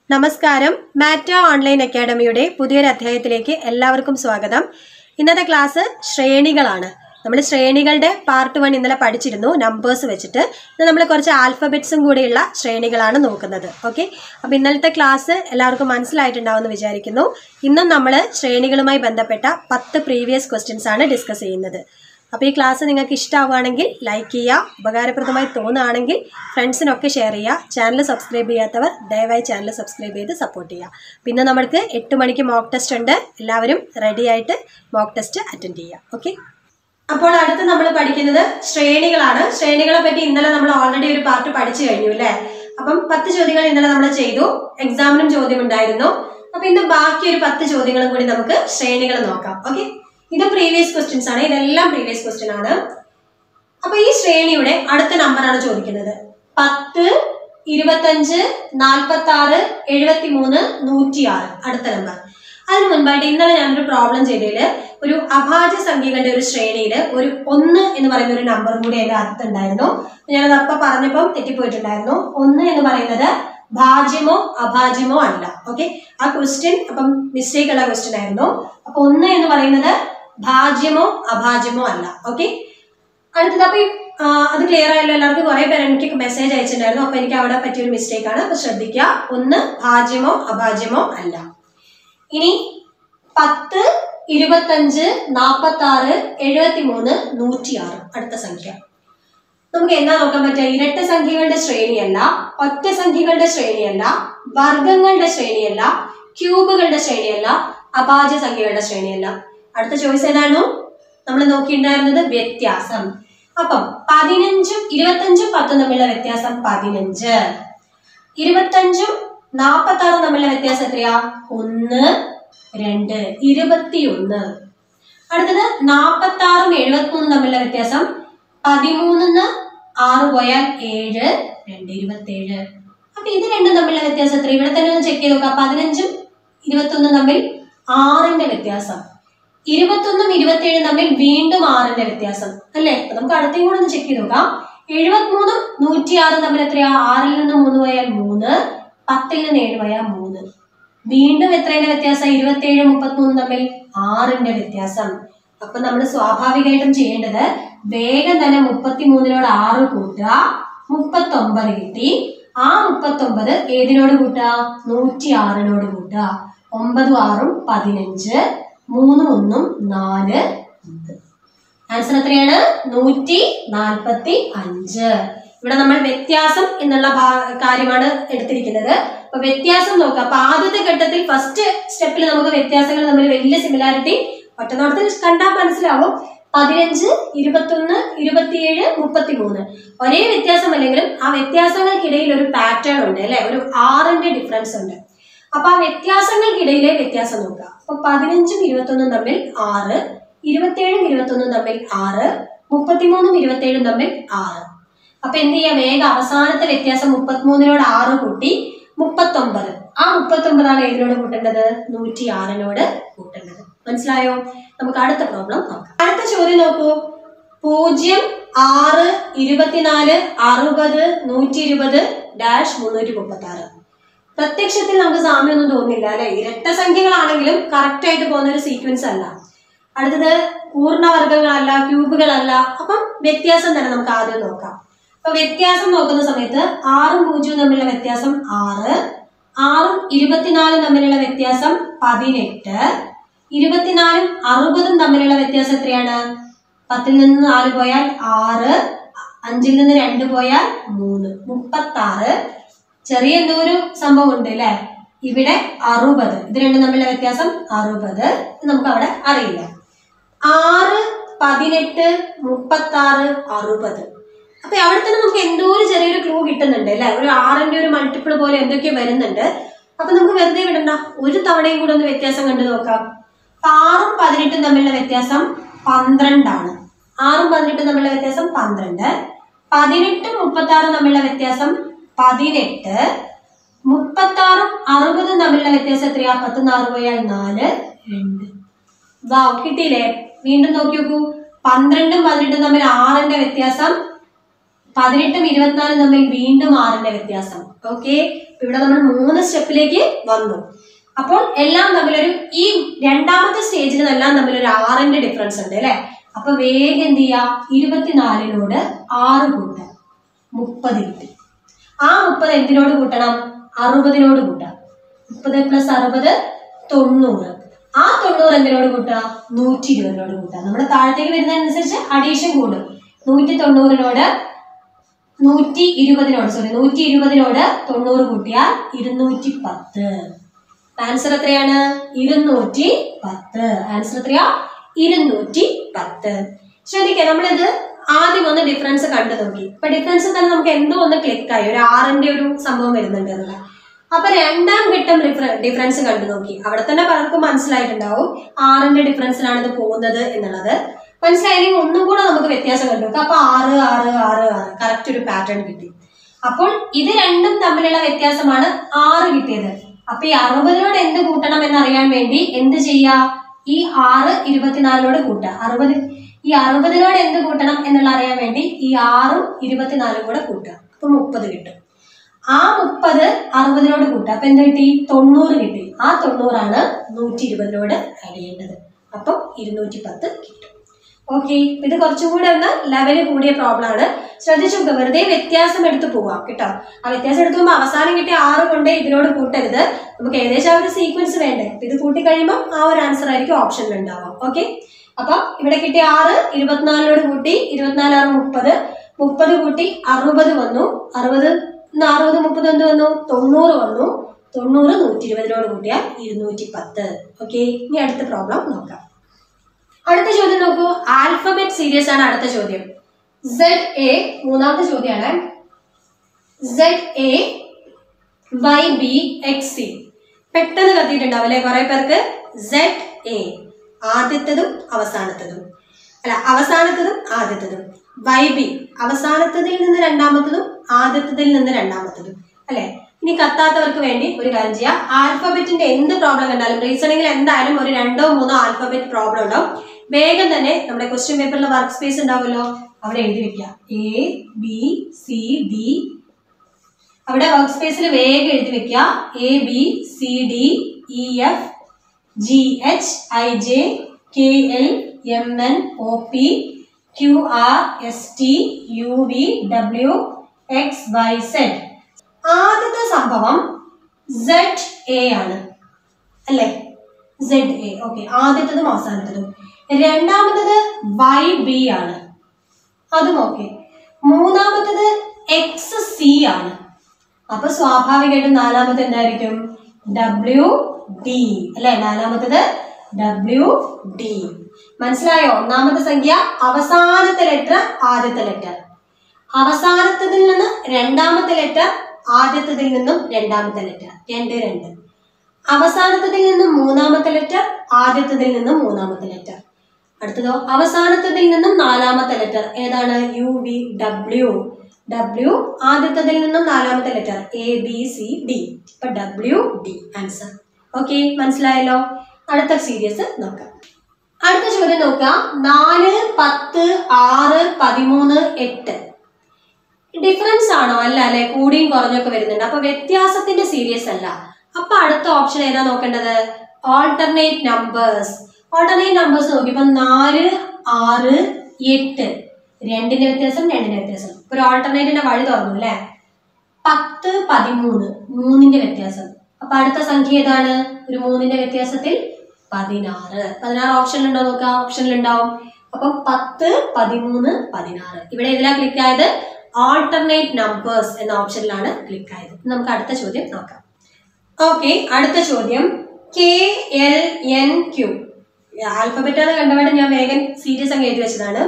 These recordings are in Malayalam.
നമസ്കാരം. മാറ്റ ഓൺലൈൻ അക്കാഡമിയുടെ പുതിയൊരു അധ്യായത്തിലേക്ക് എല്ലാവർക്കും സ്വാഗതം. ഇന്നത്തെ ക്ലാസ് ശ്രേണികളാണ്. നമ്മൾ ശ്രേണികളുടെ പാർട്ട് 1 ഇന്നലെ പഠിച്ചിരുന്നു, നമ്പേഴ്സ് വെച്ചിട്ട്. ഇന്ന് നമ്മൾ കുറച്ച് ആൽഫബറ്റ്സും കൂടിയുള്ള ശ്രേണികളാണ് നോക്കുന്നത്. ഓക്കെ, അപ്പോൾ ഇന്നലത്തെ ക്ലാസ് എല്ലാവർക്കും മനസ്സിലായിട്ടുണ്ടാവുമെന്ന് വിചാരിക്കുന്നു. ഇന്നും നമ്മൾ ശ്രേണികളുമായി ബന്ധപ്പെട്ട 10 പ്രീവിയസ് ക്വസ്റ്റ്യൻസ് ആണ് ഡിസ്കസ് ചെയ്യുന്നത്. അപ്പോൾ ഈ ക്ലാസ് നിങ്ങൾക്ക് ഇഷ്ടമാവുകയാണെങ്കിൽ ലൈക്ക് ചെയ്യുക, ഉപകാരപ്രദമായി തോന്നുകയാണെങ്കിൽ ഫ്രണ്ട്സിനൊക്കെ ഷെയർ ചെയ്യുക. ചാനൽ സബ്സ്ക്രൈബ് ചെയ്യാത്തവർ ദയവായി ചാനൽ സബ്സ്ക്രൈബ് ചെയ്ത് സപ്പോർട്ട് ചെയ്യുക. പിന്നെ നമുക്ക് 8 മണിക്ക് മോക്ക് ടെസ്റ്റ് ഉണ്ട്. എല്ലാവരും റെഡി ആയിട്ട് മോക്ക് ടെസ്റ്റ് അറ്റൻഡ് ചെയ്യുക. ഓക്കെ, അപ്പോൾ അടുത്ത് നമ്മൾ പഠിക്കുന്നത് ശ്രേണികളാണ്. ശ്രേണികളെ പറ്റി ഇന്നലെ നമ്മൾ ഓൾറെഡി ഒരു പാർട്ട് പഠിച്ചു കഴിഞ്ഞു അല്ലേ? അപ്പം 10 ചോദ്യങ്ങൾ ഇന്നലെ നമ്മൾ ചെയ്തു. എക്സാമിനും ചോദ്യം ഉണ്ടായിരുന്നു. അപ്പൊ ഇന്ന് ബാക്കി ഒരു 10 ചോദ്യങ്ങളും കൂടി നമുക്ക് ശ്രേണികൾ നോക്കാം. ഓക്കെ, ഇത് പ്രീവിയസ് ക്വസ്റ്റ്യൻസ് ആണ്. ഇതെല്ലാം പ്രീവിയസ് ക്വസ്റ്റ്യൻ ആണ്. അപ്പൊ ഈ ശ്രേണിയുടെ അടുത്ത നമ്പറാണ് ചോദിക്കുന്നത്. 10, 25, 46, 73, 106 അടുത്ത നമ്പർ. അതിന് മുൻപായിട്ട് ഇന്നലെ ഞാനൊരു പ്രോബ്ലം ചെയ്തതിൽ ഒരു അഭാജ്യ സംഖ്യകളുടെ ഒരു ശ്രേണിയിൽ ഒരു 1 എന്ന് പറയുന്ന ഒരു നമ്പറും കൂടി അതിന്റെ അകത്തുണ്ടായിരുന്നു. ഞാനത് അപ്പൊ പറഞ്ഞപ്പം തെറ്റിപ്പോയിട്ടുണ്ടായിരുന്നു. 1 എന്ന് പറയുന്നത് ഭാജ്യമോ അഭാജ്യമോ അല്ല. ഓക്കെ, ആ ക്വസ്റ്റ്യൻ അപ്പം മിസ്റ്റേക്ക് ഉള്ള ക്വസ്റ്റ്യൻ ആയിരുന്നു. അപ്പൊ 1 എന്ന് പറയുന്നത് ഭാജ്യമോ അഭാജ്യമോ അല്ല. ഓക്കെ, അടുത്തത് അപ്പൊ അത് ക്ലിയർ ആയല്ലോ എല്ലാവർക്കും? കുറെ പേര് എനിക്ക് മെസ്സേജ് അയച്ചിട്ടുണ്ടായിരുന്നു. അപ്പൊ എനിക്ക് അവിടെ പറ്റിയൊരു മിസ്റ്റേക്ക് ആണ്. അപ്പൊ ശ്രദ്ധിക്കുക, 1 ഭാജ്യമോ അഭാജ്യമോ അല്ല. ഇനി 10, 25, 46, 73, 106 അടുത്ത സംഖ്യ. നമുക്ക് എന്താ നോക്കാൻ പറ്റുക? ഇരട്ട സംഖ്യകളുടെ ശ്രേണിയല്ല, ഒറ്റ സംഖ്യകളുടെ ശ്രേണിയല്ല, വർഗങ്ങളുടെ ശ്രേണിയല്ല, ക്യൂബുകളുടെ ശ്രേണിയല്ല, അഭാജ്യ സംഖ്യകളുടെ ശ്രേണിയല്ല. അടുത്ത ചോയ്സ് ഏതാണോ നമ്മൾ നോക്കിയിട്ടുണ്ടായിരുന്നത്? വ്യത്യാസം. അപ്പം 15ഉം 25ഉം 10 തമ്മിലുള്ള വ്യത്യാസം 15. 25ഉം 46 തമ്മിലുള്ള വ്യത്യാസം എത്രയാ? 1, 2, 21. അടുത്തത് 46ഉം 73 തമ്മിലുള്ള വ്യത്യാസം 13 6 പോയാൽ 7, 2, 27. അപ്പൊ ഇത് രണ്ടും തമ്മിലുള്ള വ്യത്യാസം എത്ര? ഇവിടെ തന്നെ ഒന്ന് ചെക്ക് ചെയ്ത് നോക്കാം. 15ഉം 21 തമ്മിൽ 6ന്റെ വ്യത്യാസം. 21ഉം 27 തമ്മിൽ വീണ്ടും 6ന്റെ വ്യത്യാസം അല്ലേ? നമുക്ക് അടുത്തേയും കൂടെ ഒന്ന് ചെക്ക് ചെയ്ത് നോക്കാം. 73ഉം 106 തമ്മിൽ എത്രയാ? 6ൽ നിന്ന് 3 പോയാൽ 3, 10ൽ നിന്ന് 7 പോയാൽ 3. വീണ്ടും എത്രയുടെ വ്യത്യാസം? 27 33 തമ്മിൽ 6ന്റെ വ്യത്യാസം. അപ്പൊ നമ്മൾ സ്വാഭാവികമായിട്ടും ചെയ്യേണ്ടത് വേഗം തന്നെ 33നോട് 6 കൂട്ടുക, 39 കിട്ടി. ആ 39 ഏതിനോട് കൂട്ടുക? 106നോട് കൂട്ടുക. 9 6 15, 3 1 4. ആൻസർ എത്രയാണ്? 145. ഇവിടെ നമ്മൾ വ്യത്യാസം എന്നുള്ള കാര്യമാണ് എടുത്തിരിക്കുന്നത്. അപ്പൊ വ്യത്യാസം നോക്കാം. അപ്പൊ ആദ്യത്തെ ഘട്ടത്തിൽ ഫസ്റ്റ് സ്റ്റെപ്പിൽ നമുക്ക് വ്യത്യാസങ്ങൾ തമ്മിൽ വലിയ സിമിലാരിറ്റി ഒറ്റനോട്ടത്തിൽ കണ്ടാൽ മനസ്സിലാവും. 15, 21, 27, 33 ഒരേ വ്യത്യാസം അല്ലെങ്കിലും ആ വ്യത്യാസങ്ങൾക്കിടയിൽ ഒരു പാറ്റേൺ ഉണ്ട് അല്ലെ? ഒരു 6ന്റെ ഡിഫറൻസ് ഉണ്ട്. അപ്പൊ ആ വ്യത്യാസങ്ങൾക്കിടയിലെ വ്യത്യാസം നോക്കുക. അപ്പൊ 15ഉം 21ഉം തമ്മിൽ 6, 27ഉം 21ഉം തമ്മിൽ 6, 33ഉം 27ഉം തമ്മിൽ 6. അപ്പൊ എന്ത് ചെയ്യാം? വേഗം അവസാനത്തെ വ്യത്യാസം 33നോട് 6 കൂട്ടി 39. ആ 39 ഏതിനോട് കൂട്ടേണ്ടത്? 106നോട് കൂട്ടേണ്ടത്. മനസ്സിലായോ? നമുക്ക് അടുത്ത പ്രോബ്ലം നോക്കാം. അടുത്ത ചോദ്യം നോക്കൂ. 0, 6, 24, 60, 120, -336. പ്രത്യക്ഷത്തിൽ നമുക്ക് സാമ്യമൊന്നും തോന്നില്ല അല്ലെ? ഇരട്ട സംഖ്യകളാണെങ്കിലും കറക്റ്റ് ആയിട്ട് പോകുന്ന ഒരു സീക്വൻസ് അല്ല. അടുത്തത് പൂർണ്ണവർഗങ്ങളല്ല, ക്യൂബുകളല്ല. അപ്പം വ്യത്യാസം തന്നെ നമുക്ക് ആദ്യം നോക്കാം. അപ്പൊ വ്യത്യാസം നോക്കുന്ന സമയത്ത് 6ഉം 0ഉം തമ്മിലുള്ള വ്യത്യാസം 6, 6ഉം 24ഉം തമ്മിലുള്ള വ്യത്യാസം 18, 24ഉം 60ഉം തമ്മിലുള്ള വ്യത്യാസം എത്രയാണ്? 10ൽ നിന്ന് 4 പോയാൽ 6, 5ൽ നിന്ന് 2 പോയാൽ 3, 36. ചെറിയ എന്തോ ഒരു സംഭവം ഉണ്ട് അല്ലെ? ഇവിടെ 60. ഇത് രണ്ടും തമ്മിലുള്ള വ്യത്യാസം 60. നമുക്ക് അവിടെ അറിയില്ല. 6, 18, 36, 60. അപ്പൊ അവിടെ തന്നെ നമുക്ക് എന്തോ ഒരു ചെറിയൊരു ക്ലൂ കിട്ടുന്നുണ്ട് അല്ലെ? ഒരു 6ന്റെ ഒരു മൾട്ടിപ്പിൾ പോലെ എന്തൊക്കെയോ വരുന്നുണ്ട്. അപ്പൊ നമുക്ക് വെറുതെ വിടണ്ട, ഒരു തവണയും കൂടെ ഒന്ന് വ്യത്യാസം കണ്ടു നോക്കാം. 6ഉം 18ഉം തമ്മിലുള്ള വ്യത്യാസം 12 ആണ്. 6ഉം 18ഉം തമ്മിലുള്ള വ്യത്യാസം 12. 18ഉം 36ഉം തമ്മിലുള്ള വ്യത്യാസം 18. 36ഉം 60ഉം തമ്മിലുള്ള വ്യത്യാസം എത്രയാ? 10 4 പോയാൽ 4, 2. വാ, കിട്ടിയില്ലേ? വീണ്ടും നോക്കി നോക്കൂ. 12ഉം 18ഉം തമ്മിൽ 6ന്റെ വ്യത്യാസം 18ഉം 24ഉം തമ്മിൽ വീണ്ടും 6ന്റെ വ്യത്യാസം. ഓക്കെ, ഇവിടെ നമ്മൾ 3 സ്റ്റെപ്പിലേക്ക് വന്നു. അപ്പോൾ എല്ലാം തമ്മിലൊരു ഈ രണ്ടാമത്തെ സ്റ്റേജിൽ എല്ലാം തമ്മിലൊരു 6ന്റെ ഡിഫറൻസ് ഉണ്ട് അല്ലെ. അപ്പൊ വേഗം എന്ത് ചെയ്യാ, 24നോട് 6 കൂട്ടാം, 30 കിട്ടി. ആ 30 എന്തിനോട് കൂട്ടണം, 60നോട് കൂട്ടാം. 30 + 60 90. ആ 90 എന്തിനോട് കൂട്ടാം, 120നോട് കൂട്ടാം. നമ്മുടെ താഴത്തേക്ക് വരുന്നതനുസരിച്ച് അഡീഷൻ കൂടും. 190നോട് 120നോട് 90 കൂട്ടിയാൽ 210. ആൻസർ എത്രയാണ്, 210. ആൻസർ എത്രയാ, 210. ശ്രദ്ധിക്കുക, നമ്മളിത് ആദ്യം ഒന്ന് ഡിഫറൻസ് കണ്ടു നോക്കി. അപ്പൊ ഡിഫറൻസ് തന്നെ നമുക്ക് എന്തോ ഒന്ന് ക്ലിക്കായി, ഒരു 6ന്റെ ഒരു സംഭവം വരുന്നുണ്ട് എന്നുള്ള. അപ്പൊ രണ്ടാം ഘട്ടം ഡിഫറൻസ് കണ്ടു നോക്കി. അവിടെ തന്നെ പലർക്കും മനസ്സിലായിട്ടുണ്ടാവും 6ന്റെ ഡിഫറൻസിലാണ് ഇത് പോകുന്നത് എന്നുള്ളത്. മനസ്സിലായില്ലെങ്കിൽ ഒന്നും കൂടെ നമുക്ക് വ്യത്യാസം കണ്ടു നോക്കാം. അപ്പൊ 6 6 6 6 കറക്റ്റ് ഒരു പാറ്റേൺ കിട്ടി. അപ്പോൾ ഇത് രണ്ടും തമ്മിലുള്ള വ്യത്യാസമാണ് 6 കിട്ടിയത്. അപ്പൊ ഈ 60നോട് എന്ത് കൂട്ടണം എന്നറിയാൻ വേണ്ടി എന്ത് ചെയ്യാ, ഈ 6 24നോട് കൂട്ടുക. 60നോട് എന്ത് കൂട്ടണം എന്നുള്ള അറിയാൻ വേണ്ടി ഈ 6ഉം 24ഉം കൂടെ കൂട്ടുക. അപ്പൊ 30 കിട്ടും. ആ 30 60നോട് കൂട്ടുക. അപ്പൊ എന്ത് കിട്ടി, 90 കിട്ടി. ആ 90ആണ് 120നോട് ആഡ് ചെയ്യേണ്ടത്. അപ്പം 210 കിട്ടും. ഓക്കെ, ഇത് കുറച്ചും കൂടെ ഒന്ന് ലെവല് കൂടിയ പ്രോബ്ലം ആണ്. ശ്രദ്ധിച്ചു നോക്കുക, വെറുതെ വ്യത്യാസം എടുത്ത് പോവാം കേട്ടോ. ആ വ്യത്യാസം എടുത്ത് പോകുമ്പോൾ അവസാനം കിട്ടിയ 6 കൊണ്ട് ഇതിനോട് കൂട്ടരുത്. നമുക്ക് ഏകദേശം ആ ഒരു സീക്വൻസ് വേണ്ടേ. ഇത് കൂട്ടി കഴിയുമ്പോൾ ആ ഒരു ആൻസർ ആയിരിക്കും ഓപ്ഷനിൽ ഉണ്ടാവാം. ഓക്കെ, അപ്പൊ ഇവിടെ കിട്ടിയ 6 24നോട് കൂട്ടി, 24 6 30, 30 കൂട്ടി 60 വന്നു. 60 60 30 എന്ത് വന്നു, 90 വന്നു. 90 120നോട് കൂട്ടിയാൽ 210. ഓക്കെ, ഇനി അടുത്ത പ്രോബ്ലം നോക്കാം. അടുത്ത ചോദ്യം നോക്കൂ, ആൽഫബറ്റ് സീരീസ് ആണ് അടുത്ത ചോദ്യം. ZA മൂന്നാമത്തെ ചോദ്യമാണ്. ZAYBXC പെട്ടെന്ന് കത്തിയിട്ടുണ്ടാവും അല്ലെ കുറെ പേർക്ക്. ZA ആദ്യത്തതും അവസാനത്തതും, അല്ല അവസാനത്തതും ആദ്യത്തതും. YB അവസാനത്തതിൽ നിന്ന് രണ്ടാമത്തതും ആദ്യത്തതിൽ നിന്ന് രണ്ടാമത്തതും അല്ലെ. ഇനി കത്താത്തവർക്ക് വേണ്ടി ഒരു കാര്യം ചെയ്യാം. ആൽഫബറ്റിന്റെ എന്ത് പ്രോബ്ലം കണ്ടാലും റീസണിങ്ങിൽ എന്തായാലും ഒരു 2 or 3 ആൽഫബറ്റ് പ്രോബ്ലം ഉണ്ടാവും. വേഗം തന്നെ നമ്മുടെ ക്വസ്റ്റ്യൻ പേപ്പറിൽ വർക്ക് സ്പേസ് ഉണ്ടാവുമല്ലോ, അവിടെ എഴുതി വെക്കുക ABCD. അവിടെ വർക്ക് സ്പേസിൽ വേഗം എഴുതി വെക്കുക ABCDEFGHIJKLMNOPQRSTUVWXYZ. ആദ്യത്തെ സംഭവം ZA ആണ് അല്ലേ, ZA. ഓക്കെ, ആദ്യത്തതും അവസാനത്തതും. രണ്ടാമത്തത് YB ആണ്, അതും ഓക്കെ. മൂന്നാമത്തത് XC ആണ്. അപ്പൊ സ്വാഭാവികമായിട്ടും നാലാമത്തെ എന്തായിരിക്കും, WD അല്ലെ. നാലാമത്തത് WD. മനസ്സിലായോ? ഒന്നാമത്തെ സംഖ്യ അവസാനത്തെ ലെറ്റർ ആദ്യത്തെ ലെറ്റർ, അവസാനത്തതിൽ നിന്ന് രണ്ടാമത്തെ ലെറ്റർ ആദ്യത്തതിൽ നിന്നും രണ്ടാമത്തെ ലെറ്റർ, 2 2. അവസാനത്തതിൽ നിന്നും മൂന്നാമത്തെ ലെറ്റർ ആദ്യത്തതിൽ നിന്നും മൂന്നാമത്തെ ലെറ്റർ. അടുത്തതോ അവസാനത്തതിൽ നിന്നും നാലാമത്തെ ലെറ്റർ ഏതാണ്, UVW. W ആദ്യത്തതിൽ നിന്നും നാലാമത്തെ ലെറ്റർ ABCD. ഇപ്പൊ WD ആൻസർ. ഓക്കെ, മനസ്സിലായല്ലോ. അടുത്ത സീരീസ് നോക്കാം. അടുത്ത ചോദ്യം നോക്കാം. 4 10 6 13 8 ഡിഫറൻസ് ആണോ? അല്ല അല്ലെ, കൂടിയും കുറഞ്ഞൊക്കെ വരുന്നുണ്ട്. അപ്പൊ വ്യത്യാസത്തിന്റെ സീരീസ് അല്ല. അപ്പൊ അടുത്ത ഓപ്ഷൻ ഏതാ നോക്കേണ്ടത്, ഓൾട്ടർനേറ്റ് നമ്പേഴ്സ്. ഓൾട്ടർനേറ്റ് നമ്പേഴ്സ് നോക്കിയപ്പോ 4 6 8 2ന്റെ വ്യത്യാസം 2ന്റെ വ്യത്യാസം. ഒരു ഓൾട്ടർനേറ്റിന്റെ വഴി തുറന്നു അല്ലെ. 10 13 3ന്റെ വ്യത്യാസം. അപ്പൊ അടുത്ത സംഖ്യ ഏതാണ്, ഒരു 3ന്റെ വ്യത്യാസത്തിൽ 16. 16 ഓപ്ഷനിലുണ്ടോ നോക്കാം, ഓപ്ഷനിലുണ്ടാവും. അപ്പൊ 10 13 16. ഇവിടെ ഇതിലാ ക്ലിക്ക് ആയത്, ഓൾട്ടർനേറ്റ് നമ്പേഴ്സ് എന്ന ഓപ്ഷനിലാണ് ക്ലിക്ക് ആയത്. നമുക്ക് അടുത്ത ചോദ്യം നോക്കാം. ഓക്കെ, അടുത്ത ചോദ്യം KLNQ. ആൽഫബറ്റ് ആണ് കണ്ടപാട് ഞാൻ വേഗം സീരീസ് അങ്ങ് എഴുതി വെച്ചതാണ്.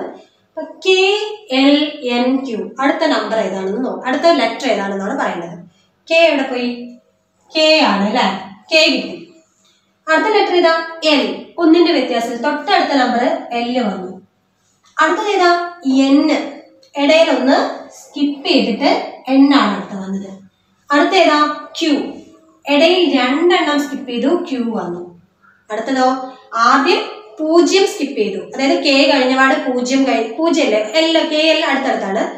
KLNQ അടുത്ത നമ്പർ ഏതാണെന്ന് നോക്കാം, അടുത്ത ലെറ്റർ ഏതാണെന്നാണ് പറയുന്നത്. K എവിടെ പോയി, K ആണ് അല്ലെ, K കിട്ടി. അടുത്ത ലെറ്റർ ഏതാ, L. 1ന്റെ വ്യത്യാസത്തിൽ തൊട്ടടുത്ത നമ്പർ L വന്നു. അടുത്തത് ഏതാ, N. ഇടയിൽ ഒന്ന് സ്കിപ്പ് ചെയ്തിട്ട് N ആണ് അടുത്ത വന്നത്. അടുത്ത ഏതാ, Q. ഇടയിൽ 2 എണ്ണം സ്കിപ്പ് ചെയ്തു, Q വന്നു. അടുത്തതോ ആദ്യം 0 സ്കിപ്പ് ചെയ്തു, അതായത് K കഴിഞ്ഞപാട് 0 0 അല്ലേ, L KL അടുത്തടുത്താണ്.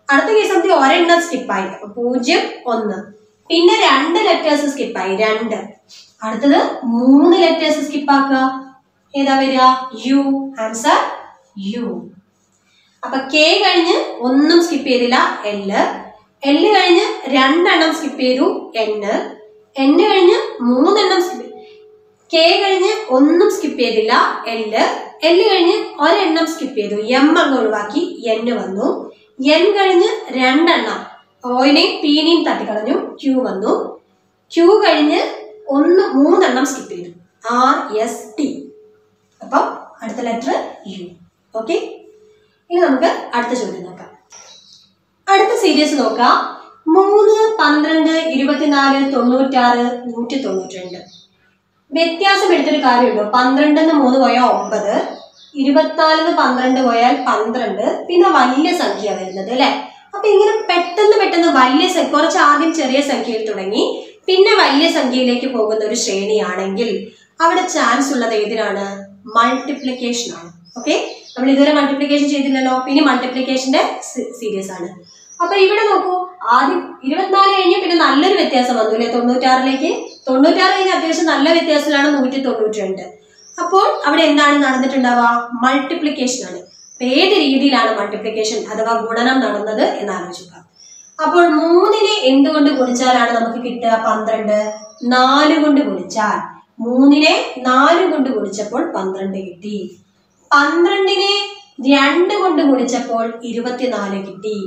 അടുത്ത കേസ് നമുക്ക് ഒരെണ്ണം സ്കിപ്പായി. അപ്പൊ 0, 1. പിന്നെ 2 ലെറ്റേഴ്സ് സ്കിപ്പായി, 2. അടുത്തത് 3 ലെറ്റേഴ്സ് സ്കിപ്പാക്കുക. ഏതാ വരിക? യു. Answer U. അപ്പൊ കെ കഴിഞ്ഞ് ഒന്നും സ്കിപ്പ് ചെയ്തില്ല, എല്. എല് കഴിഞ്ഞ് 2 എണ്ണം സ്കിപ്പ് ചെയ്തു, എന്ന്. എന്ന് കഴിഞ്ഞ് 3 എണ്ണം സ്കിപ്പ്. കെ കഴിഞ്ഞ് ഒന്നും സ്കിപ്പ് ചെയ്തില്ല, എല്. എല് കഴിഞ്ഞ് ഒരെണ്ണം സ്കിപ്പ് ചെയ്തു, എം അങ്ങ് ഒഴിവാക്കി, എന്ന് വന്നു. എൻ കഴിഞ്ഞ് 2 എണ്ണം ഓയിനെയും പീനെയും തട്ടിക്കളഞ്ഞു, ക്യൂ വന്നു. ക്യൂ കഴിഞ്ഞ് 3 എണ്ണം സ്കിപ്പ് ചെയ്തു, ആർ എസ് ടി. അപ്പൊ അടുത്ത ലെറ്റർ യു. ഓക്കെ, ഇനി നമുക്ക് അടുത്ത ചോദ്യം നോക്കാം. അടുത്ത സീരീസ് നോക്കാം. 3, 12, 24, 96, 192. വ്യത്യാസം എടുത്തൊരു കാര്യമുണ്ടോ? 12 3 പോയാൽ 9, 24 12 പോയാൽ 12, പിന്നെ വലിയ സംഖ്യ വരുന്നത് അല്ലെ. അപ്പൊ ഇങ്ങനെ പെട്ടെന്ന് വലിയ കുറച്ച് ആദ്യം ചെറിയ സംഖ്യയിൽ തുടങ്ങി പിന്നെ വലിയ സംഖ്യയിലേക്ക് പോകുന്ന ഒരു ശ്രേണിയാണെങ്കിൽ അവിടെ ചാൻസ് ഉള്ളത് ഏതിനാണ്? മൾട്ടിപ്ലിക്കേഷൻ ആണ്. ഓക്കെ, നമ്മൾ ഇതുവരെ മൾട്ടിപ്ലിക്കേഷൻ ചെയ്തില്ലല്ലോ, പിന്നെ മൾട്ടിപ്ലിക്കേഷന്റെ സീരീസ് ആണ്. അപ്പൊ ഇവിടെ നോക്കൂ, ആദ്യം 24 കഴിഞ്ഞ് പിന്നെ നല്ലൊരു വ്യത്യാസം വന്നു അല്ലെ 96ലേക്ക്. 96 കഴിഞ്ഞ് അത്യാവശ്യം നല്ല വ്യത്യാസത്തിലാണ് 192. അപ്പോൾ അവിടെ എന്താണ് നടന്നിട്ടുണ്ടാവുക? മൾട്ടിപ്ലിക്കേഷൻ ആണ്. അപ്പൊ ഏത് രീതിയിലാണ് മൾട്ടിപ്ലിക്കേഷൻ അഥവാ ഗുണനം നടന്നത് എന്ന് ആലോചിക്കാം. അപ്പോൾ 3നെ എന്തുകൊണ്ട് ഗുണിച്ചാലാണ് നമുക്ക് കിട്ടുക? 12. 4 കൊണ്ട് ഗുണിച്ചാൽ, 3നെ 4 കൊണ്ട് ഗുണിച്ചപ്പോൾ 12 കിട്ടി. 12നെ 2 കൊണ്ട് ഗുണിച്ചപ്പോൾ 24 കിട്ടി.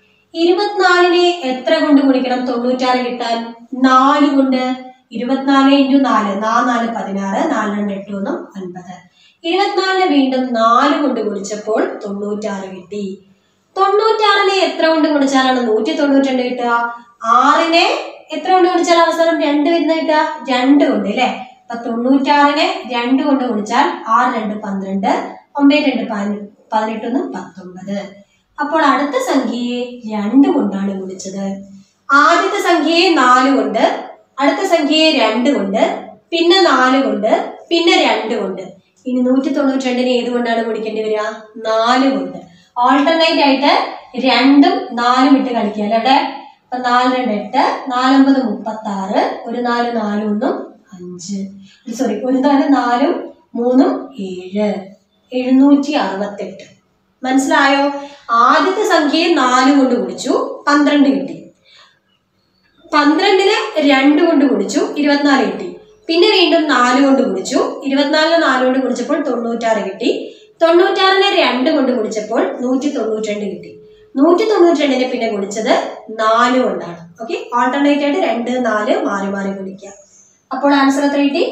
24നെ എത്ര കൊണ്ട് ഗുണിക്കണം 96 കിട്ടാൻ? 4 കൊണ്ട്. 24 × 4, 4 16, 4 2 8 1 9. 24നെ വീണ്ടും 4 കൊണ്ട് ഗുണിച്ചപ്പോൾ 96 കിട്ടി. 96നെ എത്ര കൊണ്ട് ഗുണിച്ചാലാണ് 192 കിട്ടുക? 6നെ എത്ര കൊണ്ട് ഗുണിച്ചാൽ അവസാനം 2 വരുന്ന കിട്ടുക? 2 കൊണ്ട് അല്ലെ. അപ്പൊ 96നെ 2 കൊണ്ട് ഗുണിച്ചാൽ 6 2 12, 9 2 18 19. അപ്പോൾ അടുത്ത സംഖ്യയെ 2 കൊണ്ടാണ് ഗുണിച്ചത്. ആദ്യത്തെ സംഖ്യയെ 4 കൊണ്ട്, അടുത്ത സംഖ്യയെ 2 കൊണ്ട്, പിന്നെ 4 കൊണ്ട്, പിന്നെ 2 കൊണ്ട്. ഇനി 192നെ ഏതുകൊണ്ടാണ് ഗുണിക്കേണ്ടി വരിക? 4 കൊണ്ട്. ഓൾട്ടർനേറ്റ് ആയിട്ട് 2ഉം 4ഉം ഇട്ട് കളിക്കുക അല്ലെ അവിടെ. അപ്പൊ 4 2 8, 4 9 36, 1 4 4 1 5, സോറി 1 4 4 3 7, 768. മനസ്സിലായോ? ആദ്യത്തെ സംഖ്യയെ 4 കൊണ്ട് ഗുണിച്ചു, 12 കിട്ടി. 12നെ 2 കൊണ്ട് ഗുണിച്ചു, 24 കിട്ടി. പിന്നെ വീണ്ടും 4 കൊണ്ട് ഗുണിച്ചു, 24നെ 4 കൊണ്ട് ഗുണിച്ചപ്പോൾ 96 കിട്ടി. 96നെ 2 കൊണ്ട് ഗുണിച്ചപ്പോൾ 192 കിട്ടി. 192നെ പിന്നെ ഗുണിച്ചത് 4 കൊണ്ടാണ്. ഓക്കെ, ഓൾട്ടർനേറ്റ് ആയിട്ട് 2 4 മാറി മാറി ഗുണിക്കുക. അപ്പോൾ ആൻസർ എത്ര കിട്ടി?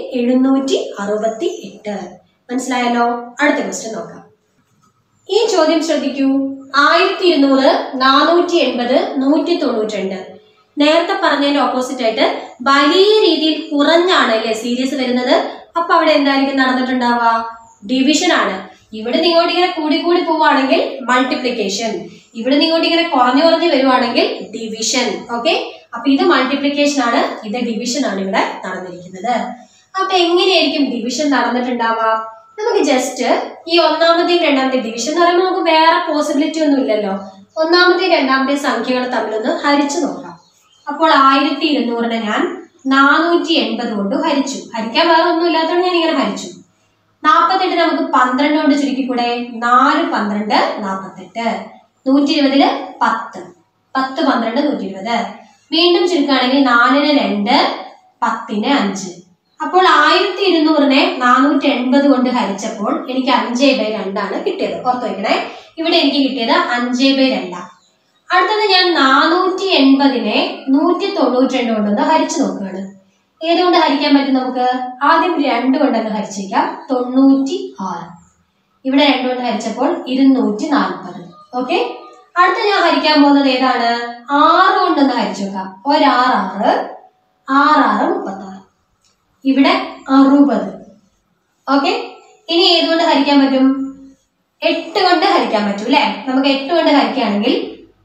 768. മനസ്സിലായല്ലോ? അടുത്ത ക്വസ്റ്റ്യൻ നോക്കാം. ഈ ചോദ്യം ശ്രദ്ധിക്കൂ. 1200, 480, 192. നേരത്തെ പറഞ്ഞതിന്റെ ഓപ്പോസിറ്റ് ആയിട്ട് വലിയ രീതിയിൽ കുറഞ്ഞാണ് അല്ലെ സീരീസ് വരുന്നത്. അപ്പൊ അവിടെ എന്തായിരിക്കും നടന്നിട്ടുണ്ടാവുക? ഡിവിഷൻ ആണ്. ഇവിടെ നിങ്ങോട്ട് ഇങ്ങനെ കൂടി പോവുകയാണെങ്കിൽ മൾട്ടിപ്ലിക്കേഷൻ, ഇവിടെ നിങ്ങോട്ട് ഇങ്ങനെ കുറഞ്ഞു വരുവാണെങ്കിൽ ഡിവിഷൻ. ഓക്കെ, അപ്പൊ ഇത് മൾട്ടിപ്ലിക്കേഷൻ ആണ്, ഇത് ഡിവിഷൻ ആണ് ഇവിടെ നടന്നിരിക്കുന്നത്. അപ്പൊ എങ്ങനെയായിരിക്കും ഡിവിഷൻ നടന്നിട്ടുണ്ടാവുക? നമുക്ക് ജസ്റ്റ് ഈ ഒന്നാമത്തെയും രണ്ടാമത്തെയും ഡിവിഷൻ എന്ന് പറയുമ്പോൾ നമുക്ക് വേറെ പോസിബിലിറ്റി ഒന്നും ഇല്ലല്ലോ. ഒന്നാമത്തെയും രണ്ടാമത്തെയും സംഖ്യകൾ തമ്മിലൊന്ന് ഹരിച്ചു നോക്കാം. അപ്പോൾ 1200നെ ഞാൻ 480 കൊണ്ട് ഹരിച്ചു. ഹരിക്കാൻ വേറെ ഒന്നും ഇല്ലാത്തതുകൊണ്ട് ഞാൻ ഇങ്ങനെ ഹരിച്ചു. 48 നമുക്ക് 12 കൊണ്ട് ചുരുക്കിക്കൂടെ? 4 12 48. 120ല് 10, 10 12 120. വീണ്ടും ചുരുക്കുകയാണെങ്കിൽ 4ന് 2, 10ന് 5. അപ്പോൾ 1200നെ 480 കൊണ്ട് ഹരിച്ചപ്പോൾ എനിക്ക് 5/2 കിട്ടിയത്. ഓർത്ത് വയ്ക്കണേ, ഇവിടെ എനിക്ക് കിട്ടിയത് 5/2. അടുത്തത് ഞാൻ 480നെ 192 കൊണ്ടൊന്ന് ഹരിച്ചു നോക്കുകയാണ്. ഏതുകൊണ്ട് ഹരിക്കാൻ പറ്റും നമുക്ക്? ആദ്യം 2 കൊണ്ടൊന്ന് ഹരിച്ചേക്കാം. 96. ഇവിടെ 2 കൊണ്ട് ഹരിച്ചപ്പോൾ 240. ഓക്കെ, അടുത്ത ഞാൻ ഹരിക്കാൻ പോകുന്നത് ഏതാണ്? 6 കൊണ്ടൊന്ന് ഹരിച്ചു നോക്കാം. 1 6 6 6 36. ഇവിടെ 60. ഓക്കെ, ഇനി ഏതുകൊണ്ട് ഹരിക്കാൻ പറ്റും? 8 കൊണ്ട് ഹരിക്കാൻ പറ്റും അല്ലെ. നമുക്ക് 8 കൊണ്ട് ഹരിക്കുകയാണെങ്കിൽ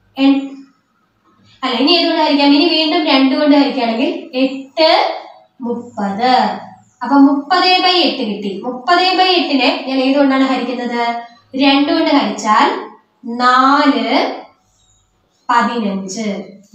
അല്ല, ഇനി ഏതുകൊണ്ട് ഹരിക്കാം? ഇനി വീണ്ടും 2 കൊണ്ട് ഹരിക്കുകയാണെങ്കിൽ 8 30. അപ്പൊ 30/8 കിട്ടി. 30/8നെ ഞാൻ ഏതുകൊണ്ടാണ് ഹരിക്കുന്നത്? 2 കൊണ്ട് ഹരിച്ചാൽ 4 15.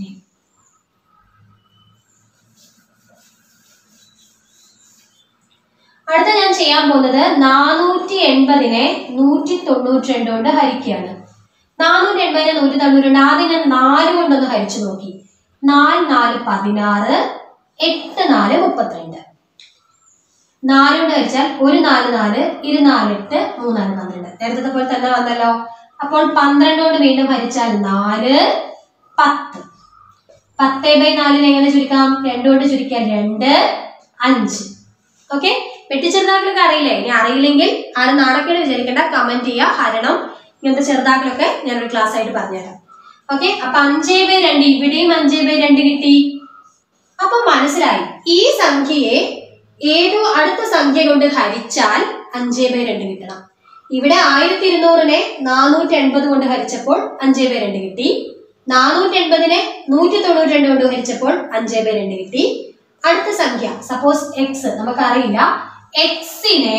അടുത്ത ഞാൻ ചെയ്യാൻ പോകുന്നത് 480നെ 192 കൊണ്ട് ഹരിക്കുകയാണ്. 480നെ 192. ആദ്യം ഞാൻ 4 കൊണ്ടൊന്ന് ഹരിച്ചു നോക്കി. 4 4 16, 8 4 32. 4 കൊണ്ട് ഹരിച്ചാൽ 1 4 4, 2 4 8, 3 4 12. നേരത്തെ പോലെ തന്നെ വന്നല്ലോ. അപ്പോൾ 12 കൊണ്ട് വീണ്ടും ഹരിച്ചാൽ 4 10. 10/4 എങ്ങനെ ചുരുക്കാം? 2 കൊണ്ട് ചുരുക്കാൻ 2 5. ഓക്കെ, വെട്ടിച്ചെറുതാക്കലൊക്കെ അറിയില്ലേ? ഇനി അറിയില്ലെങ്കിൽ ആരും നാണക്കേട് വിചാരിക്കേണ്ട, കമന്റ് ചെയ്യുക. ഹരണം ഇങ്ങനത്തെ ചെറുതാക്കലൊക്കെ ഞാനൊരു ക്ലാസ് ആയിട്ട് പറഞ്ഞുതരാം. ഓക്കെ, അപ്പൊ 5/2 ഇവിടെയും 5/2 കിട്ടി. അപ്പൊ മനസ്സിലായി, ഈ സംഖ്യയെ ഏതോ അടുത്ത സംഖ്യ കൊണ്ട് ഹരിച്ചാൽ 5/2 കിട്ടണം. ഇവിടെ 1200നെ 480 കൊണ്ട് ഹരിച്ചപ്പോൾ 5/2 കിട്ടി. 480നെ 192 കൊണ്ട് ഹരിച്ചപ്പോൾ 5/2 കിട്ടി. അടുത്ത സംഖ്യ സപ്പോസ് എക്സ് നമുക്കറിയില്ല. എക്സിനെ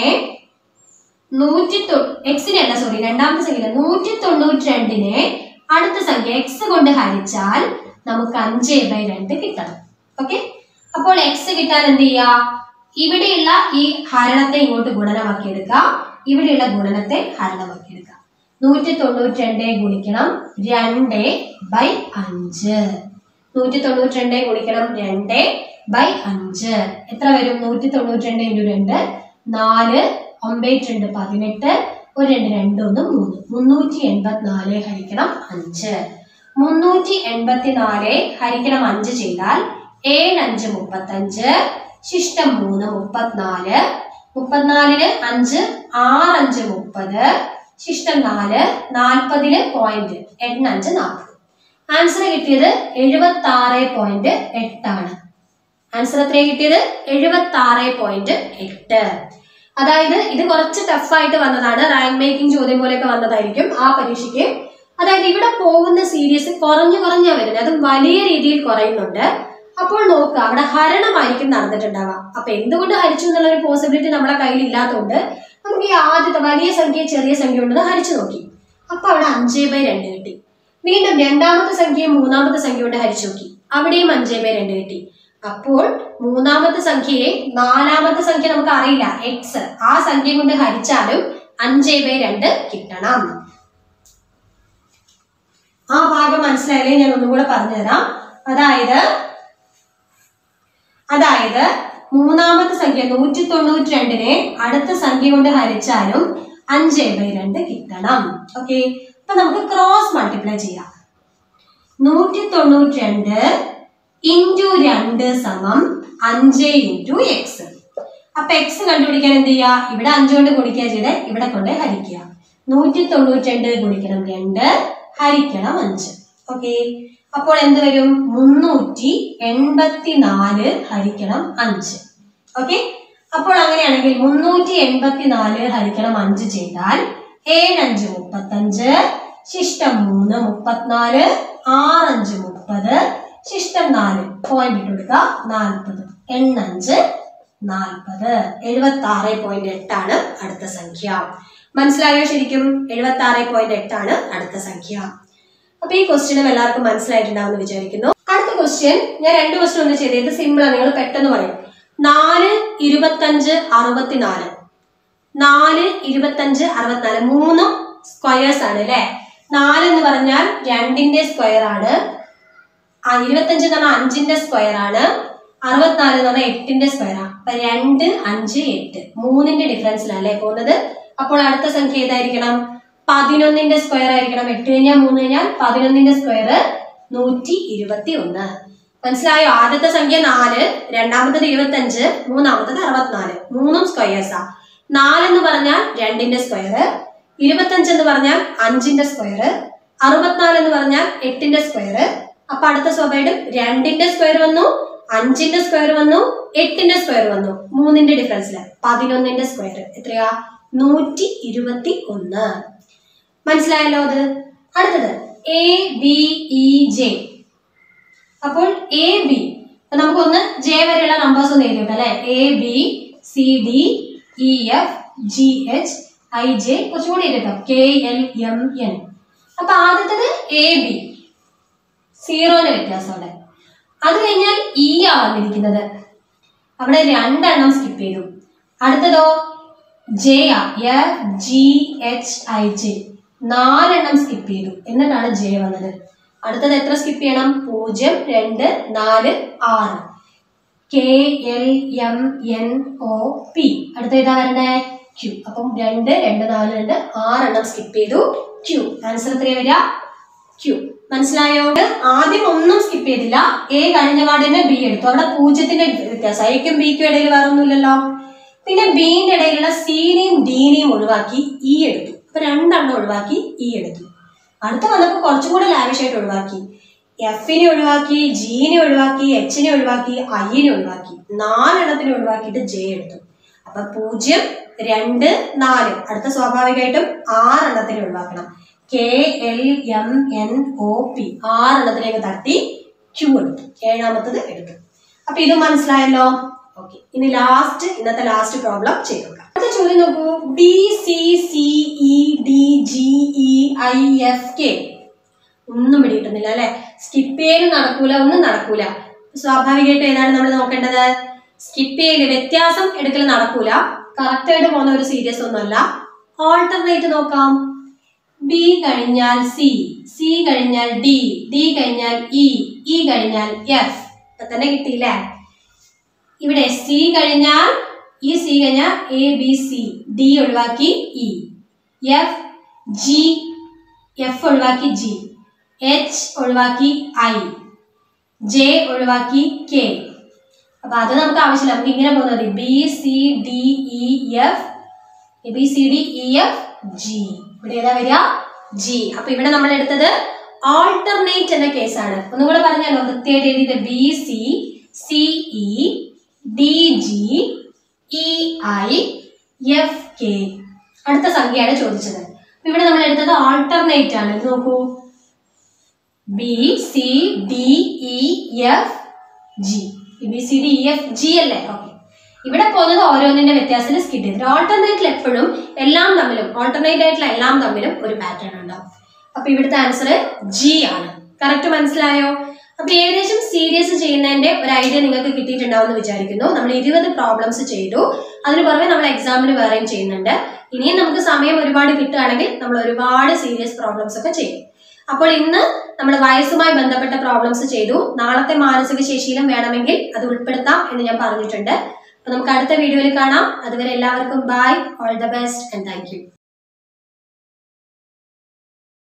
രണ്ടാമത്തെ സംഖ്യ 192നെ അടുത്ത സംഖ്യ എക്സ് കൊണ്ട് ഹരിച്ചാൽ നമുക്ക് 5/2 കിട്ടണം. ഓക്കെ, അപ്പോൾ എക്സ് കിട്ടാൻ എന്ത് ചെയ്യുക? ഇവിടെയുള്ള ഈ ഹരണത്തെ ഇങ്ങോട്ട് ഗുണനമാക്കി എടുക്കുക, ഇവിടെയുള്ള ഗുണനത്തെ ഹരണമാക്കി എടുക്കുക. 192 ഗുണിക്കണം 2/5. 192 ഗുണിക്കണം 2/5 എത്ര വരും? 192 × 2 4, 9 2 18, 1 2 2 1 3. 384 ഹരിക്കണം 5. 384 ഹരിക്കണം 5 ചെയ്താൽ 7 5 35, ശിഷ്ടം 3 34. 34ന് 5 6 5 30, ശിഷ്ടം 4 40ന് പോയിന്റ് 8 5 40. ആൻസർ കിട്ടിയത് 76.8 ആണ്. ആൻസർ എത്രയാണ് കിട്ടിയത്? 76.8. അതായത് ഇത് കുറച്ച് ടഫായിട്ട് വന്നതാണ്. റാങ്ക് മേക്കിംഗ് ചോദ്യം പോലെയൊക്കെ വന്നതായിരിക്കും ആ പരീക്ഷയ്ക്ക്. അതായത് ഇവിടെ പോകുന്ന സീരീസ് കുറഞ്ഞു വരുന്നത്, അത് വലിയ രീതിയിൽ കുറയുന്നുണ്ട്. അപ്പോൾ നോക്കുക, അവിടെ ഹരണമായിരിക്കും നടന്നിട്ടുണ്ടാവുക. അപ്പൊ എന്തുകൊണ്ട് ഹരിച്ചു എന്നുള്ള ഒരു പോസിബിലിറ്റി നമ്മുടെ കയ്യിൽ ഇല്ലാത്തതുകൊണ്ട് നമുക്ക് ഈ ആദ്യത്തെ വലിയ സംഖ്യ ചെറിയ സംഖ്യ ഉണ്ടെന്ന് ഹരിച്ചു നോക്കി. അപ്പൊ അവിടെ 5/2 കിട്ടി. വീണ്ടും രണ്ടാമത്തെ സംഖ്യയും മൂന്നാമത്തെ സംഖ്യ കൊണ്ട് ഹരിച്ചു നോക്കി, അവിടെയും 5/2 കിട്ടി. അപ്പോൾ മൂന്നാമത്തെ സംഖ്യയെ നാലാമത്തെ സംഖ്യ നമുക്ക് അറിയില്ല എക്സ്, ആ സംഖ്യ കൊണ്ട് ഹരിച്ചാലും 5/2 കിട്ടണം. ആ ഭാഗം മനസ്സിലായാലേ ഞാൻ ഒന്നുകൂടെ പറഞ്ഞുതരാം. അതായത് മൂന്നാമത്തെ സംഖ്യ 192നെ അടുത്ത സംഖ്യ കൊണ്ട് ഹരിച്ചാലും 5/2 കിട്ടണം. ഓക്കെ, അപ്പൊ നമുക്ക് ക്രോസ് മൾട്ടിപ്ലൈ ചെയ്യാം. 192 × 2 = 5 × x. അപ്പൊ എക്സ് കണ്ടുപിടിക്കാൻ എന്ത് ചെയ്യുക? ഇവിടെ 5 കൊണ്ട് ഗുണിക്കുക ചെയ്ത് ഇവിടെ കൊണ്ട് ഹരിക്കുക. 192 ഗുണിക്കണം 2 ഹരിക്കണം 5. ഓക്കെ, അപ്പോൾ എന്ത് വരും? 384 ഹരിക്കണം 5. ഓക്കെ, അപ്പോൾ അങ്ങനെയാണെങ്കിൽ 384 ഹരിക്കണം 5 ചെയ്താൽ 7 5 35, ശിഷ്ടം 3 34, 6 5 30, ശിഷ്ടം 4 പോയിന്റ് ഇട്ട് കൊടുക്കുക 40. 8 5 40. 76.8 ആണ് അടുത്ത സംഖ്യ. മനസ്സിലായോ? ശരിക്കും 76.8 ആണ് അടുത്ത സംഖ്യ. അപ്പൊ ഈ ക്വസ്റ്റ്യനും എല്ലാവർക്കും മനസ്സിലായിട്ടുണ്ടാവുമെന്ന് വിചാരിക്കുന്നു. അടുത്ത ക്വസ്റ്റ്യൻ ഞാൻ 2 ക്വസ്റ്റ്യൻ ഒന്ന് ചെയ്തത്. ഇത് സിമ്പിൾ ആണ്, നിങ്ങൾ പെട്ടെന്ന് പറയും. 4 25 64. 4 25 64 മൂന്നും സ്ക്വയേഴ്സ് ആണ് അല്ലെ. 4 എന്ന് പറഞ്ഞാൽ 2ന്റെ സ്ക്വയർ ആണ്, 25 എന്ന് പറഞ്ഞാൽ 5ന്റെ സ്ക്വയർ ആണ്, 64 എന്ന് പറഞ്ഞാൽ 8ന്റെ സ്ക്വയർ ആണ്. അപ്പൊ 2 5 8 3ന്റെ ഡിഫറൻസിലല്ലേ പോകുന്നത്. അപ്പോൾ അടുത്ത സംഖ്യ ഏതായിരിക്കണം? 11ന്റെ സ്ക്വയർ ആയിരിക്കണം. 8 കഴിഞ്ഞാൽ 3 കഴിഞ്ഞാൽ 11ന്റെ സ്ക്വയർ 121. മനസ്സിലായോ? ആദ്യത്തെ സംഖ്യ 4, രണ്ടാമത്തത് 25, മൂന്നാമത്തത് 64. മൂന്നും സ്ക്വയേഴ്സാ. 4 എന്ന് പറഞ്ഞാൽ 2ന്റെ സ്ക്വയർ, 25 എന്ന് പറഞ്ഞാൽ 5ന്റെ സ്ക്വയർ, 64 എന്ന് പറഞ്ഞാൽ 8ന്റെ സ്ക്വയർ. അപ്പൊ അടുത്ത സ്വാഭാവികം 2ന്റെ സ്ക്വയർ വന്നു, 5ന്റെ സ്ക്വയർ വന്നു, 8ന്റെ സ്ക്വയർ വന്നു. 3ന്റെ ഡിഫറൻസിൽ 11ന്റെ സ്ക്വയർ എത്രയാ? 121. മനസ്സിലായല്ലോ? അത് അടുത്തത് ABEJ. അപ്പോൾ AB നമുക്കൊന്ന് J വരെയുള്ള നമ്പേഴ്സ് ഒന്ന് എഴുതിയിട്ട് അല്ലെ. ABCDEFGH IJ കുറച്ചുകൂടി എഴുതാം KLMN. അപ്പൊ ആദ്യത്തത് AB. സീറോന്റെ വ്യത്യാസം അവിടെ. അത് കഴിഞ്ഞാൽ ഇ ആ വന്നിരിക്കുന്നത്, അവിടെ 2 എണ്ണം സ്കിപ്പ് ചെയ്തു. അടുത്തതോ ജെ ആ, FGHIJ 4 എണ്ണം സ്കിപ്പ് ചെയ്തു. എന്നിട്ടാണ് ജെ വന്നത്. അടുത്തത് എത്ര സ്കിപ്പ് ചെയ്യണം? 0, 2, 4, 6. KLMNOP. അടുത്ത ഏതാ വരണ്ടേ? Q. അപ്പം 2, 2, 4, 2, 6 എണ്ണം സ്കിപ്പ് ചെയ്തു. Q. ആൻസർ എത്രയാ വരിക? Q. മനസ്സിലായോ? ആദ്യം ഒന്നും സ്കിപ്പ് ചെയ്തില്ല. എ കഴിഞ്ഞ പാട് തന്നെ ബി എടുത്തു. അവിടെ 0ന്റെ വ്യത്യാസം. എക്കും ബിക്കും ഇടയിൽ വേറെ ഒന്നുമില്ലല്ലോ. പിന്നെ ബിന്റെ ഇടയിലുള്ള സിനെയും ഡിനെയും ഒഴിവാക്കി ഇ എടുത്തു. അപ്പൊ 2 എണ്ണം ഒഴിവാക്കി ഇ എടുത്തു. അടുത്ത വന്നപ്പോൾ കുറച്ചും കൂടെ ലാവിഷായിട്ട് ഒഴിവാക്കി. എഫിനെ ഒഴിവാക്കി, ജിനെ ഒഴിവാക്കി, എച്ചിനെ ഒഴിവാക്കി, ഐനെ ഒഴിവാക്കി. 4 എണ്ണത്തിനെ ഒഴിവാക്കിയിട്ട് ജെ എടുത്തു. അപ്പൊ 0, 2, 4. അടുത്ത സ്വാഭാവികമായിട്ടും 6 എണ്ണത്തിനെ ഒഴിവാക്കണം. KLMNOP 6 എണ്ണത്തിലേക്ക് തട്ടി Q എടുത്തു. 7ാമത്തത് എടുത്തു. അപ്പൊ ഇത് മനസ്സിലായല്ലോ. ഓക്കെ, ഇനി ഇന്നത്തെ ലാസ്റ്റ് പ്രോബ്ലം ചെയ്തു നോക്കാം. അടുത്ത ചോദ്യം നോക്കൂ. BCCEDGEIFK. ഒന്നും പിടികിട്ടുന്നില്ല അല്ലെ. സ്കിപ്പ് ചെയ്യലും നടക്കൂല, ഒന്നും നടക്കൂല. സ്വാഭാവികമായിട്ട് ഏതാണ് നമ്മൾ നോക്കേണ്ടത്? സ്കിപ്പ് ചെയ്യല്, വ്യത്യാസം എടുക്കൽ നടക്കൂല. കറക്റ്റ് ആയിട്ട് പോകുന്ന ഒരു സീരീസ് ഒന്നുമല്ല. ഓൾട്ടർനേറ്റ് നോക്കാം. B കഴിഞ്ഞാൽ C, C കഴിഞ്ഞാൽ D, D കഴിഞ്ഞാൽ E, E കഴിഞ്ഞാൽ F. ഇപ്പൊ തന്നെ കിട്ടിയില്ലേ? ഇവിടെ C കഴിഞ്ഞാൽ ഈ C കഴിഞ്ഞാൽ ABC, D ഒഴിവാക്കി E, F G, F ഒഴിവാക്കി G, H ഒഴിവാക്കി I, J ഒഴിവാക്കി K. അപ്പൊ അത് നമുക്ക് ആവശ്യമില്ല. നമുക്ക് ഇങ്ങനെ പോകുന്നത് BCDEF, ABCDEF G. ഇവിടെ ഏതാ വരിക? G. അപ്പൊ ഇവിടെ നമ്മൾ എടുത്തത് ഓൾട്ടർനേറ്റ് എന്ന കേസാണ്. ഒന്നും കൂടെ പറഞ്ഞാലോ, കൃത്യമായിട്ട് എഴുതിയത് BCCE DGEIFK. അടുത്ത സംഖ്യയാണ് ചോദിച്ചത്. ഇവിടെ നമ്മൾ എടുത്തത് ഓൾട്ടർനേറ്റ് ആണ്. ഇത് നോക്കൂ, BCDEFG. BCDEFG അല്ലേ? ഓക്കെ, ഇവിടെ പോകുന്നത് ഓരോന്നിന്റെ വ്യത്യാസത്തിന് സ്കിപ്പ് ചെയ്തിട്ട്. ഓൾട്ടർനേറ്റിൽ എപ്പോഴും ഓൾട്ടർനേറ്റ് ആയിട്ടുള്ള എല്ലാം തമ്മിലും ഒരു പാറ്റേൺ ഉണ്ടാവും. അപ്പൊ ഇവിടുത്തെ ആൻസർ G ആണ്. കറക്റ്റ് മനസ്സിലായോ? അപ്പൊ ഏകദേശം സീരീസ് ചെയ്യുന്നതിന്റെ ഒരു ഐഡിയ നിങ്ങൾക്ക് കിട്ടിയിട്ടുണ്ടാവും എന്ന് വിചാരിക്കുന്നു. നമ്മൾ 20 പ്രോബ്ലംസ് ചെയ്തു. അതിന് പുറമെ നമ്മൾ എക്സാമിന് വേറെയും ചെയ്യുന്നുണ്ട്. ഇനിയും നമുക്ക് സമയം ഒരുപാട് കിട്ടുകയാണെങ്കിൽ നമ്മൾ ഒരുപാട് സീരിയസ് പ്രോബ്ലംസ് ഒക്കെ ചെയ്യും. അപ്പോൾ ഇന്ന് നമ്മൾ വയസ്സുമായി ബന്ധപ്പെട്ട പ്രോബ്ലംസ് ചെയ്തു. നാളത്തെ മാനസിക ശേഷിയിലും വേണമെങ്കിൽ അത് ഉൾപ്പെടുത്താം എന്ന് ഞാൻ പറഞ്ഞിട്ടുണ്ട്. അപ്പൊ നമുക്ക് അടുത്ത വീഡിയോയിൽ കാണാം. അതുവരെ എല്ലാവർക്കും bye, all the best and thank U.